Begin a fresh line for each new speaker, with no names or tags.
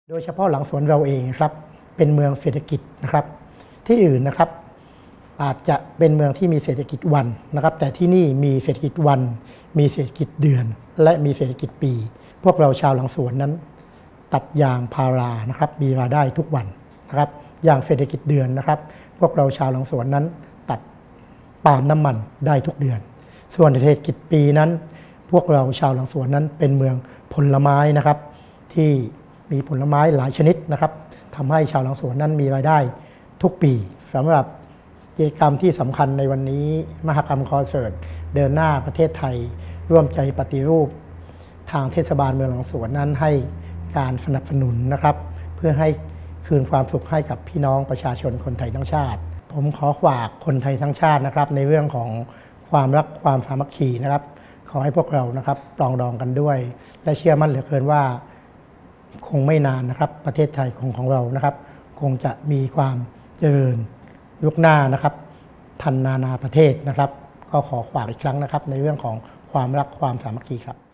โดยเฉพาะหลังสวนเราเองครับเป็นเมืองเศรษฐกิจนะครับที่อื่นนะครับอาจจะเป็นเมืองที่มีเศรษฐกิจวันนะครับแต่ที่นี่มีเศรษฐกิจวันมีเศรษฐกิจเดือนและมีเศรษฐกิจปีพวกเราชาวหลังสวนนั้นตัดยางพารานะครับมีรายได้ทุกวันนะครับอย่างเศรษฐกิจเดือนนะครับพวกเราชาวหลังสวนนั้นตัดปาล์มน้ำมันได้ทุกเดือนส่วนเศรษฐกิจปีนั้นพวกเราชาวหลังสวนนั้นเป็นเมืองผลไม้นะครับที่มีผลไม้หลายชนิดนะครับทำให้ชาวหลังสวนนั้นมีรายได้ทุกปีสำหรับกิจกรรมที่สำคัญในวันนี้มหกรรมคอนเสิร์ตเดินหน้าประเทศไทยร่วมใจปฏิรูปทางเทศบาลเมืองหลังสวนนั้นให้การสนับสนุนนะครับเพื่อให้คืนความสุขให้กับพี่น้องประชาชนคนไทยทั้งชาติผมขอฝากคนไทยทั้งชาตินะครับในเรื่องของความรักความสามัคคีนะครับขอให้พวกเรานะครับปรองดองกันด้วยและเชื่อมั่นเหลือเกินว่าคงไม่นานนะครับประเทศไทยของเรานะครับคงจะมีความเจริญยุคหน้านะครับทันนานาประเทศนะครับก็ขอฝากอีกครั้งนะครับในเรื่องของความรักความสามัคคีครับ